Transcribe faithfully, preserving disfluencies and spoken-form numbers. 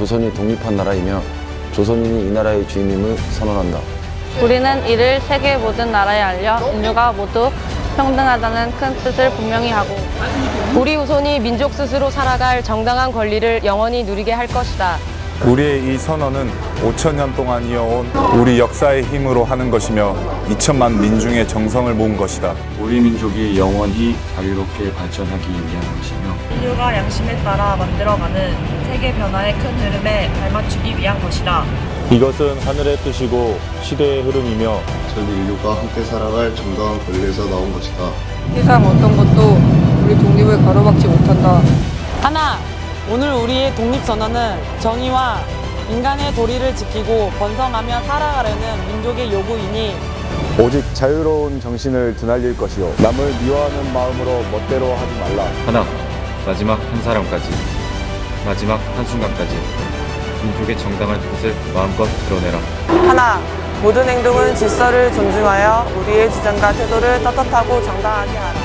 조선이 독립한 나라이며 조선인이 이 나라의 주인임을 선언한다. 우리는 이를 세계 모든 나라에 알려 인류가 모두 평등하다는 큰 뜻을 분명히 하고 우리 후손이 민족 스스로 살아갈 정당한 권리를 영원히 누리게 할 것이다. 우리의 이 선언은 오천 년 동안 이어온 우리 역사의 힘으로 하는 것이며 이천만 민중의 정성을 모은 것이다. 우리 민족이 영원히 자유롭게 발전하기 위한 것이며 인류가 양심에 따라 만들어가는 세계 변화의 큰 흐름에 발맞추기 위한 것이다. 이것은 하늘의 뜻이고 시대의 흐름이며 전 인류가 함께 살아갈 정당한 권리에서 나온 것이다. 세상 어떤 것도 우리 독립을 가로막지 못한다. 하나, 오늘 우리의 독립선언은 정의와 인간의 도리를 지키고 번성하며 살아가려는 민족의 요구이니 오직 자유로운 정신을 드날릴 것이요 남을 미워하는 마음으로 멋대로 하지 말라. 하나, 마지막 한 사람까지, 마지막 한순간까지 민족의 정당한 뜻을 마음껏 드러내라. 하나, 모든 행동은 질서를 존중하여 우리의 주장과 태도를 떳떳하고 정당하게 하라.